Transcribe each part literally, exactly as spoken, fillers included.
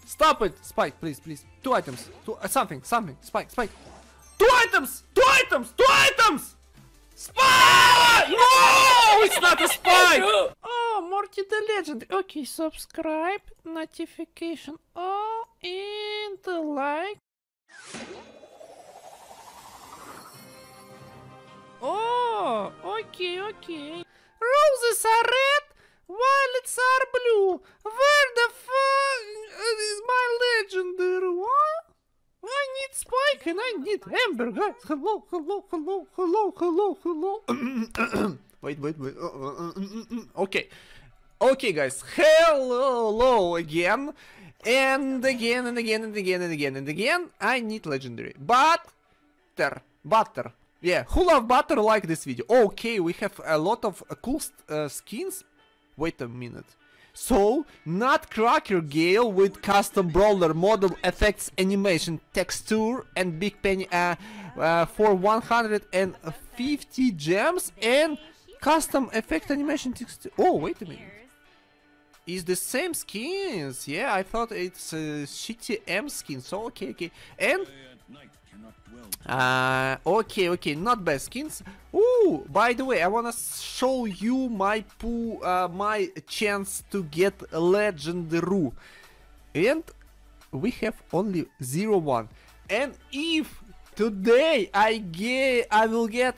Stop it! Spike, please, please. Two items. Two, uh, something, something. Spike, Spike. Two items! Two items! Two items! Spike! No! It's not a spike! Oh, Morty the Legend. Okay, subscribe, notification all, and the like. Oh, okay, okay. Roses are red, violets are blue. Where the fuck is my legendary? What? I need Spike and I need Amber, guys. Hello, hello, hello, hello, hello, hello. Wait, wait, wait. Uh, uh, uh, uh, okay. Okay, guys. Hello again. And again, and again, and again, and again, and again. I need legendary. Butter. Butter. Yeah, who love butter like this video? Okay, we have a lot of uh, cool uh, skins. Wait a minute. So, Nutcracker Gale with custom brawler model effects, animation, texture, and big penny uh, uh, for one hundred fifty gems and custom effect animation texture. Oh, wait a minute. Is the same skins? Yeah, I thought it's uh, shitty M skin. So okay, okay, and. Uh, okay, okay, not bad skins. Ooh, by the way, I wanna show you my poo, uh, my chance to get legendary, and we have only zero one. And if today I get, I will get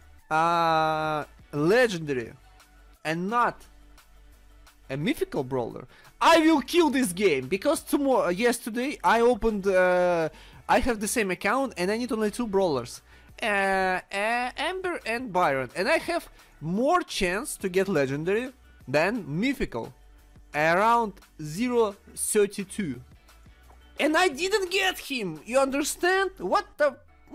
uh, legendary and not a mythical brawler, I will kill this game because tomorrow, yesterday I opened. Uh, I have the same account and I need only two brawlers, uh, uh, Amber and Byron, and I have more chance to get legendary than mythical, around zero point three two, and I didn't get him. You understand? What the?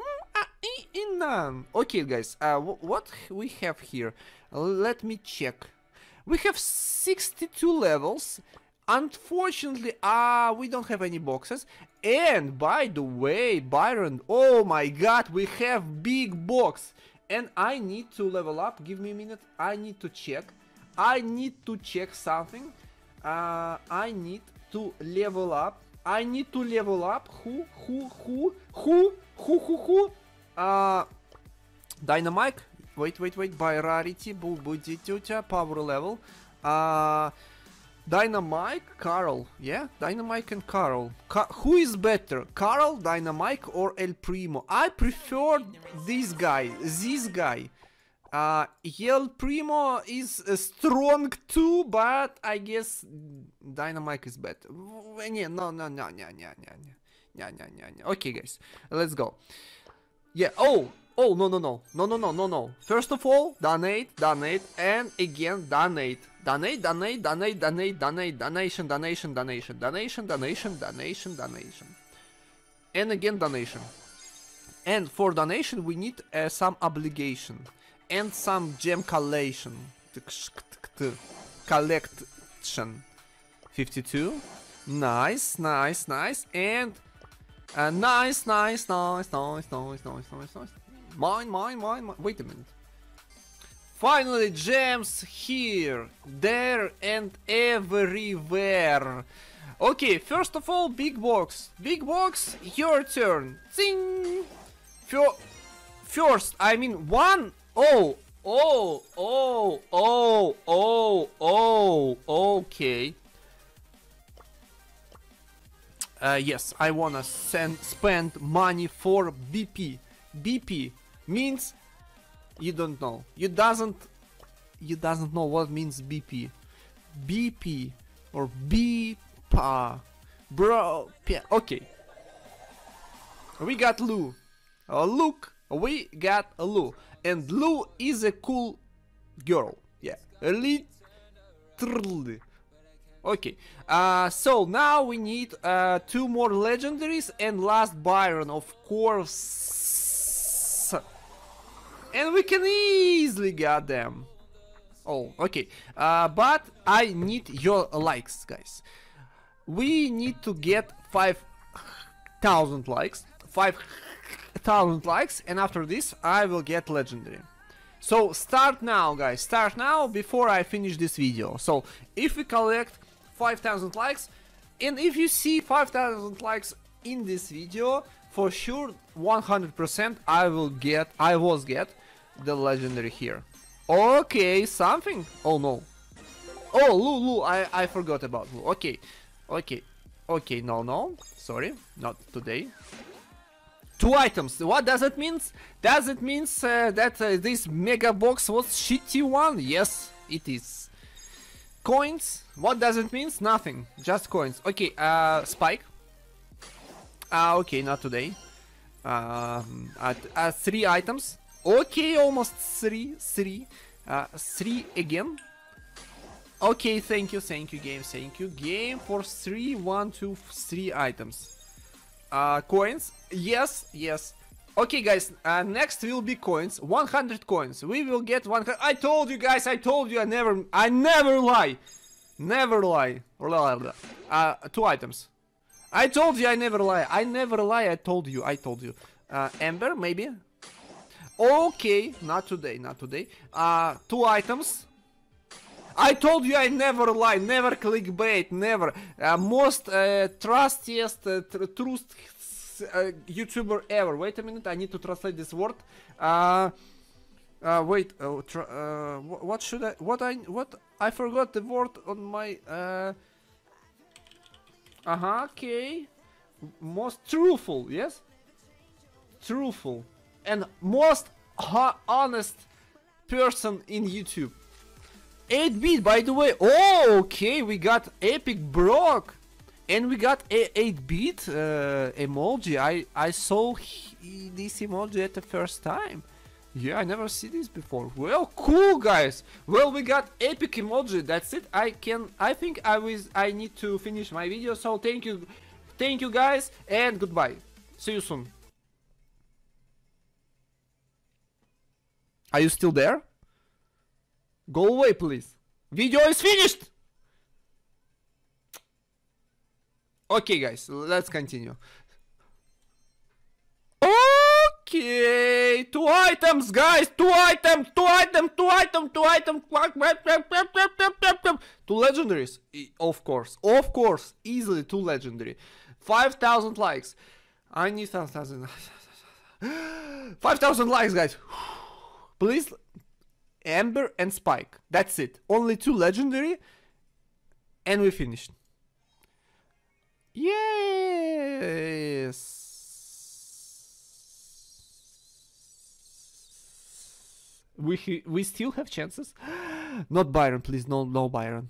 In none. Okay, guys. Uh, what we have here? Let me check. We have sixty-two levels. Unfortunately, ah, uh, we don't have any boxes. And by the way, Byron, oh my god, we have big box. And I need to level up. Give me a minute. I need to check. I need to check something. Uh, I need to level up. I need to level up. Who, who, who, who, who, who, who? Uh, Dynamite. Wait, wait, wait. By rarity. Power level. Uh... Dynamite, Carl, yeah, Dynamite and Carl. Ca who is better, Carl, Dynamite, or El Primo? I prefer this guy, this guy. Uh, El Primo is uh, strong too, but I guess Dynamite is better. No, no, no, no, no, no, no, no, no. Okay, guys, let's go. Yeah. Oh. Oh, no, no, no, no, no, no, no, no. First of all, donate, donate, and again, donate. Donate, donate, donate, donate, donate, donation, donation, donation, donation, donation, donation, donation. And again, donation. And for donation, we need uh, some obligation. And some gem collation. Collection. fifty-two. Nice, nice, nice. And uh, nice, nice, nice, nice, nice, nice, nice, nice. Mine, mine, mine, mine. Wait a minute. Finally, gems here, there, and everywhere. Okay, first of all, big box. Big box, your turn. Zing! First, I mean, one. Oh, oh, oh, oh, oh, oh, okay. Uh, yes, I wanna send, spend money for B P. B P means you don't know. You doesn't. You doesn't know what means B P. B P or B P A, bro. Okay. We got Lou. Uh, look, we got a Lou, and Lou is a cool girl. Yeah, literally. Okay. Uh, so now we need uh, two more legendaries and last Byron, of course. And we can easily get them. Oh, okay. Uh, but I need your likes, guys. We need to get five thousand likes. five thousand likes. And after this, I will get legendary. So start now, guys. Start now before I finish this video. So if we collect five thousand likes, and if you see five thousand likes in this video, for sure one hundred percent I will get, I was get the legendary here. Okay, something. Oh no. Oh, Lulu, I I forgot about Lulu. Okay, okay, okay. No, no, sorry, not today. Two items. What does it mean? Does it mean uh, that uh, this mega box was shitty one? Yes, it is. Coins. What does it mean? Nothing. Just coins. Okay. Uh, Spike. Ah, uh, okay, not today. Um, at uh, three items. Okay, almost three, three, uh, three again. Okay, thank you, thank you, game, thank you, game for three, one, two, three items. Uh, coins, yes, yes. Okay, guys, uh, next will be coins, one hundred coins. We will get one hundred. I told you guys, I told you, I never, I never lie, never lie. Uh, two items. I told you, I never lie. I never lie. I told you, I told you. Uh, Ember, maybe. Okay, not today, not today. Uh, two items. I told you I never lie, never clickbait, never. Uh, most uh, trustiest, uh, tr truth uh, YouTuber ever. Wait a minute, I need to translate this word. Uh, uh, wait, uh, tr uh, what should I? What I? What? I forgot the word on my. Uh, uh huh. Okay. Most truthful, yes. Truthful and most honest person in YouTube. eight bit, by the way. Oh, okay, we got Epic Brock, and we got a eight bit uh, emoji. I I saw he, this emoji at the first time. Yeah, I never see this before. Well, cool, guys. Well, we got epic emoji. That's it. I can. I think I was. I need to finish my video. So thank you, thank you, guys, and goodbye. See you soon. Are you still there? Go away, please. Video is finished! Okay, guys, let's continue. Okay, two items, guys, two items, two items, two items, two items, two legendaries, of course, of course, easily two legendary. five thousand likes. I need five thousand. five thousand likes, guys. Please. Ember and Spike. That's it. Only two legendary. And we finished. Yes. We we still have chances. Not Byron, please. No, no Byron.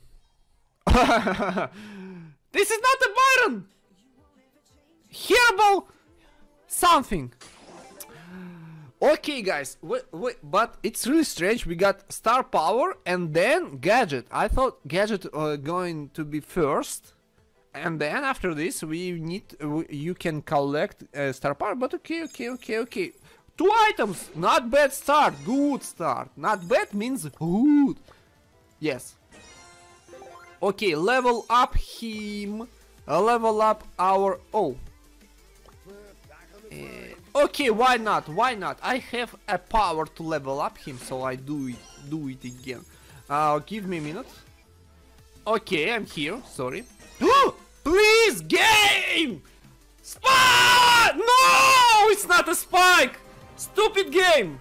This is not a Byron. Herbal something. Okay, guys, wait, wait, but it's really strange. We got star power and then gadget. I thought gadget uh, going to be first, and then after this we need uh, you can collect uh, star power. But okay, okay, okay, okay. Two items, not bad start, good start. Not bad means good. Yes. Okay, level up him. Uh, level up our oh. Uh, Okay, why not? Why not? I have a power to level up him, so I do it, do it again. Uh, give me a minute. Okay, I'm here. Sorry. Please, game! Spike! No, it's not a spike. Stupid game.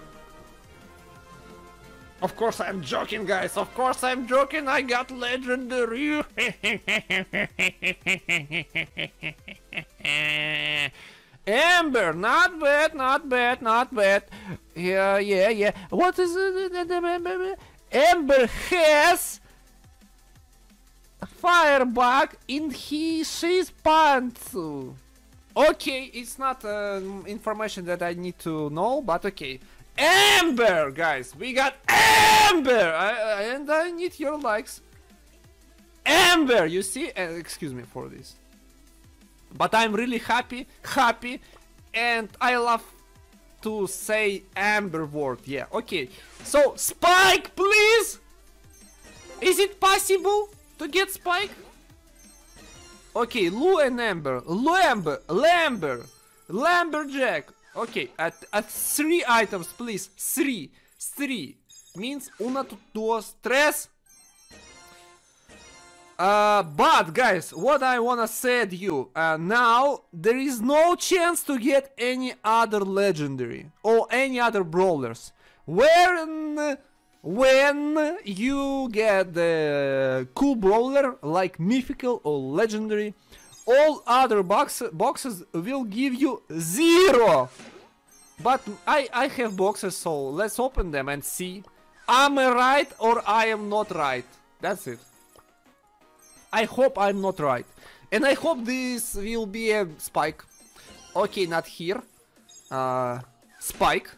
Of course I'm joking, guys. Of course I'm joking. I got legendary. Ember, not bad, not bad, not bad. Yeah, yeah, yeah. What is it? Ember has firebug in his she's pants. Okay, it's not uh, information that I need to know, but okay. Ember, guys, we got Ember, I, I, and I need your likes. Ember, you see? Uh, excuse me for this. But I'm really happy, happy, and I love to say Amber word. Yeah, okay. So, Spike, please! Is it possible to get Spike? Okay, Lou and Amber. Lamber, Lamber, Lamberjack. Okay, at, at three items, please. Three. Three. Means una, dos, tres. Uh, but guys, what I wanna say to you, uh, now there is no chance to get any other legendary or any other brawlers. When when you get the cool brawler like mythical or legendary, all other box boxes will give you zero. But I I have boxes, so let's open them and see. Am I right or I am not right? That's it. I hope I'm not right. And I hope this will be a spike. Okay, not here. Uh, spike.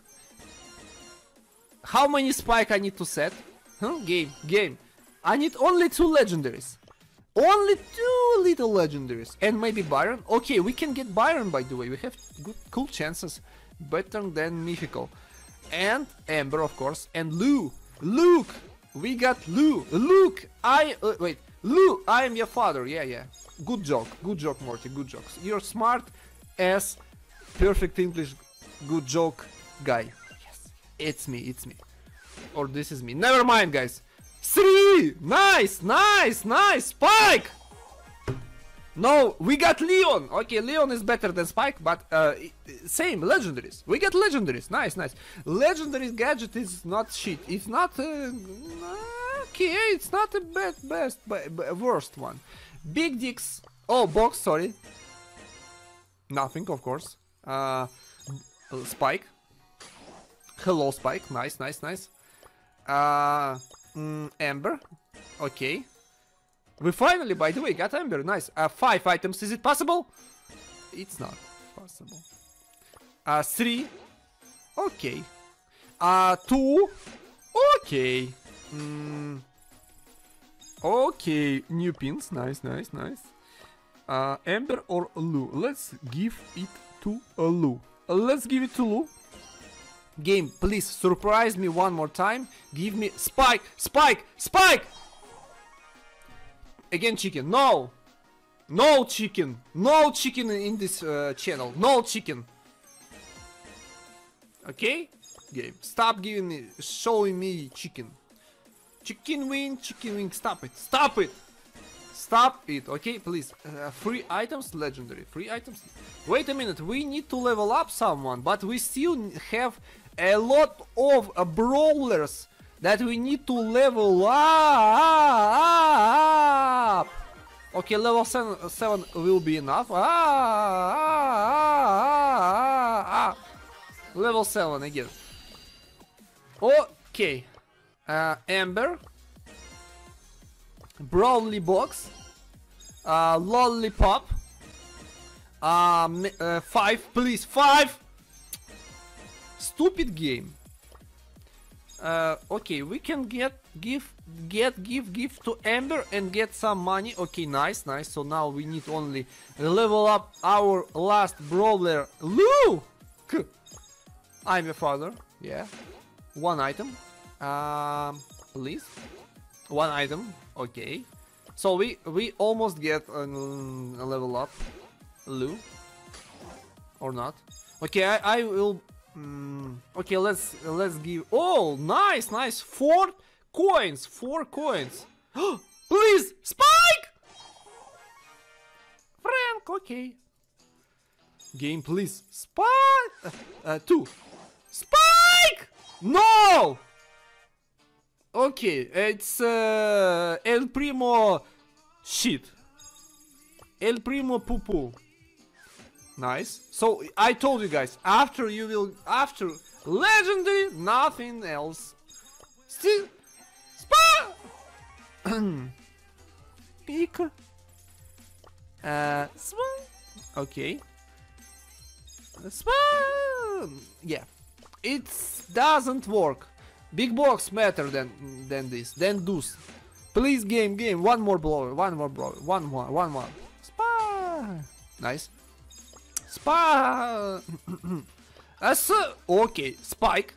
How many spike I need to set? Huh? Game, game. I need only two legendaries. Only two little legendaries. And maybe Byron. Okay, we can get Byron, by the way. We have good, cool chances. Better than mythical. And Amber, of course. And Lou. Luke. We got Lou. Luke. I... Uh, wait. Lou, I am your father. Yeah, yeah. Good joke. Good joke, Morty. Good jokes. You're smart as perfect English good joke guy. Yes. It's me. It's me. Or this is me. Never mind, guys. Three. Nice. Nice. Nice. Spike. No, we got Leon. Okay, Leon is better than Spike, but uh, same legendaries. We got legendaries. Nice, nice. Legendary gadget is not shit. It's not. Uh, okay, it's not the bad, best, worst one. Big dicks. Oh, box. Sorry. Nothing, of course. Uh, Spike. Hello, Spike. Nice, nice, nice. Uh, mm, Amber. Okay. We finally, by the way, got Amber. Nice. Uh, five items. Is it possible? It's not possible. Uh, three. Okay. Uh, two. Okay. Mm. Okay. New pins. Nice, nice, nice. Uh, Amber or Lou? Let's give it to uh, Lou. Uh, let's give it to Lou. Game, please surprise me one more time. Give me Spike, Spike, Spike! Again chicken. No! No chicken! No chicken in this uh, channel. No chicken. Okay? Game. Stop giving me, showing me chicken. Chicken wing, chicken wing. Stop it. Stop it! Stop it, okay? Please. Uh, free items, legendary. Free items. Wait a minute. We need to level up someone, but we still have a lot of uh, brawlers that we need to level up. Okay, level seven, seven will be enough. Ah, ah, ah, ah. Level seven again. Okay. Uh, Amber. Brawly box. Uh, lollipop. Um, uh, five, please. Five. Stupid game. Uh, okay, we can get give get give give to Amber and get some money. Okay, nice, nice. So now we need only level up our last brawler, Luke. I'm your father. Yeah. One item. Um, please. One item. Okay. So we we almost get um, a level up, Lou. Or not? Okay, I I will. Mm, okay, let's let's give. Oh, nice, nice. Four coins, four coins. Please, Spike. Frank, okay. Game, please, Spike. Uh, uh, two. Spike. No. Okay, it's uh, El Primo shit. El Primo poo poo. Nice. So I told you guys, after you will, after legendary, nothing else. Still, spa. Pick. Uh, spa. Okay. Spa. Yeah, it doesn't work. Big box better than than this. Than those. Please, game, game. One more blower. One more blower. One more. One more. Spa. Nice. Spa. uh, so, okay, Spike.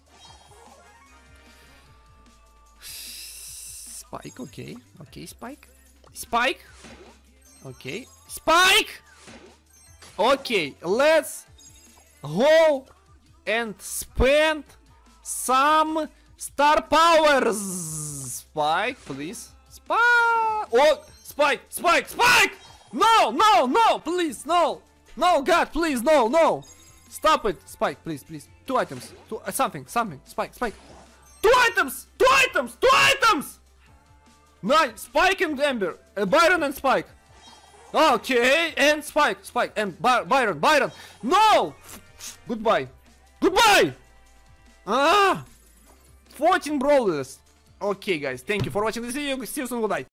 Spike, okay, okay, Spike. Spike. Okay, Spike. Okay, let's go and spend some star powers. Spike, please. Spike. Oh, Spike, Spike, Spike! No, no, no, please, no! No, God, please, no, no! Stop it! Spike, please, please. Two items. Two, uh, something, something. Spike, Spike. Two items! Two items! Two items! Nice! Spike and Ember. Uh, Byron and Spike. Okay, and Spike, Spike, and By Byron, Byron. No! Goodbye. Goodbye! Ah! fourteen brawlers. Okay, guys, thank you for watching this video. See you soon. Goodbye.